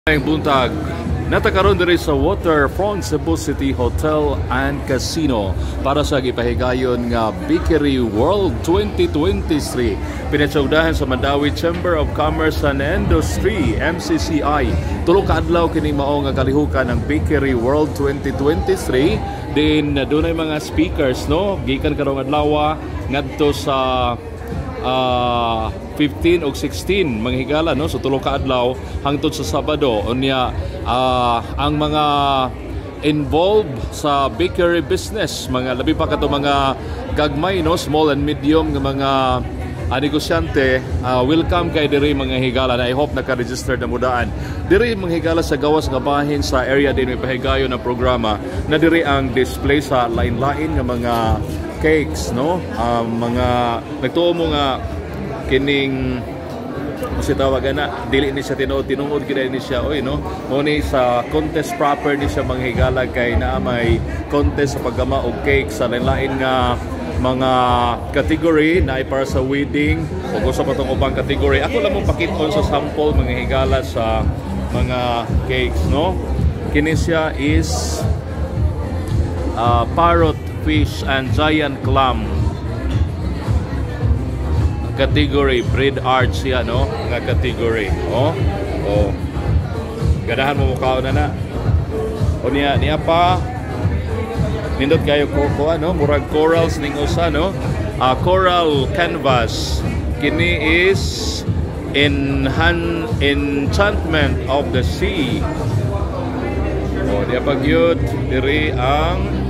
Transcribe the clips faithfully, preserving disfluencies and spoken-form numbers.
Ngayong buntag, natakaroon diri sa Waterfront Cebu City Hotel and Casino para sa gipahigayon nga Bakery World twenty twenty-three. Pinatsugdahan sa Mandawi Chamber of Commerce and Industry M C C I. Tulo ka adlaw kini mao nga kalihukan ng Bakery World twenty twenty-three. Din dunay mga speakers no gikan karong adlaw ngadto sa uh, fifteen o sixteen mga higala no so tulo ka adlaw hangtod sa Sabado unya uh, ang mga involved sa bakery business mga labi pa kato mga gagmay no small and medium nga mga uh, negosyante uh, welcome kay diri mga higala na I hope naka-register na mudaan diri mga higala sa gawas nga bahin sa area din may pahigayon ng programa na diri ang display sa lain-lain nga mga cakes no uh, mga nagtuo mo nga kining kasi tawagan na dili ni siya tinuod tinuod gid ni siya oy no mo ni sa contest proper ni siya manghigala kay naa may contest sa paggama og cake sa lain-lain nga mga category na ay para sa wedding o gusto pa tong ubang category ako lang mo pakit-on sa sample mga higala sa mga cakes no kini siya is uh, parrot fish and giant clam category bread art siya no nga category oh oh ganahan mo mukha na na o niya niya pa nindot kayo ko ko ano murag corals ning usa no uh, coral canvas kini is in han enchantment of the sea oh niya pa gyud diri ang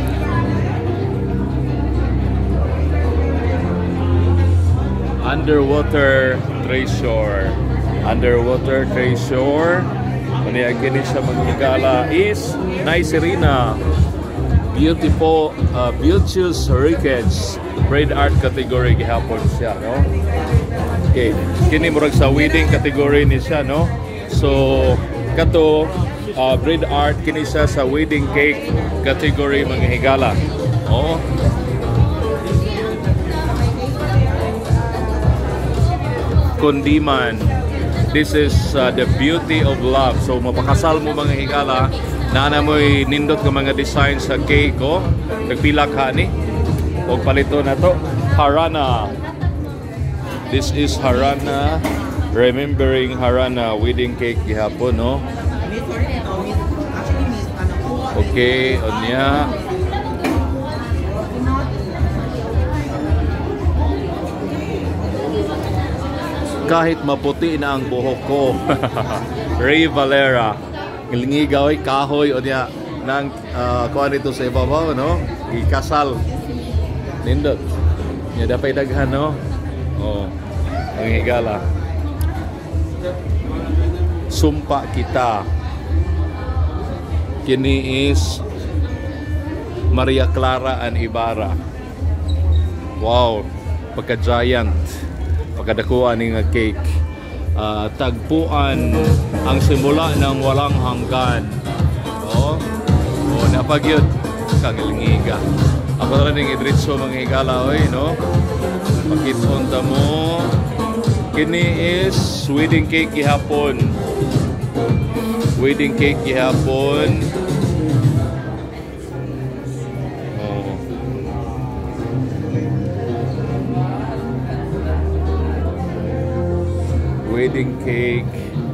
underwater treasure underwater treasure ano yung kini sa mga higala is nice Serena beautiful uh, beauteous rickets bread art category gihapon siya no okay kini murag sa wedding category ni siya no so kato uh, bread art kini siya sa wedding cake category mga higala oh Kundiman. This is uh, the beauty of love. So mapakasal mo mga higala na na mo'y nindot ng mga design sa cake ko. Nagpila ka ni. O palito na to. Harana. This is Harana. Remembering Harana wedding cake gihapon no. Okay, onya. Kahit maputi na ang buhok ko. Ray Valera. Ilingigaw ay kahoy o niya nang uh, kuha nito sa ibabaw no. Ikasal. Nindot. Niya dapay daghan no. Oh. Ang higala. Sumpa kita. Kini is Maria Clara and Ibarra. Wow. Pagka-giant. Pagkadakuan ng cake uh, tagpuan ang simula ng walang hanggan oh, oh napagyod kang ilingiga ako na rin idritso mga higala oy no pakitonta mo kini is wedding cake gihapon wedding cake gihapon wedding cake.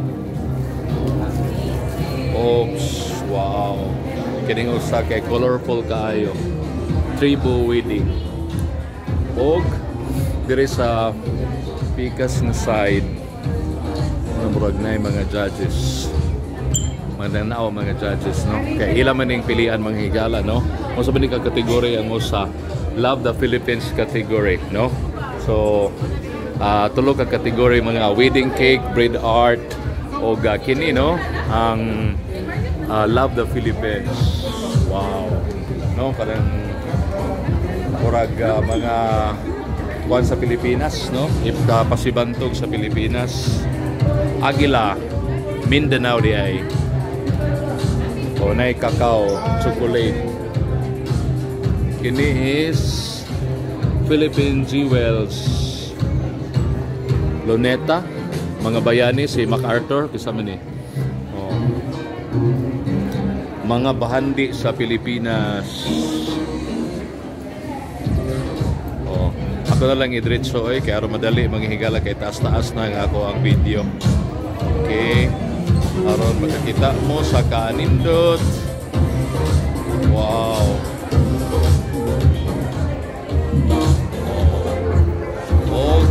Oops, wow. Kining usa kay colorful kaayo. Tribo wedding. Og diri sa pikas na side namurag na mga judges. Mananaw mga judges no. Kay ila man ning pilian mga higala no. Mo sa ka kategory ang usa Love the Philippines category no. So Uh, tulo ka kategory mga wedding cake, bread art o uh, kini no ang uh, Love the Philippines. Wow. No parang murag uh, mga one sa Pilipinas no. If uh, pasibantog sa Pilipinas. Agila Mindanao di ay. O nay cacao, chocolate. Kini is Philippine Jewels. Luneta, mga bayani si MacArthur, kasama ni. mga bahandi sa Pilipinas. Oh, ako na lang idritso oy kay aron madali manghigala kay taas-taas na nga ako ang video. Okay. Aron makakita mo sa kanindot. Wow. Oh.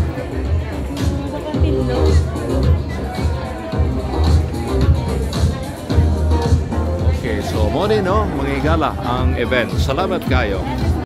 Okay, so mo ni no manghigala ang event. Salamat kayo.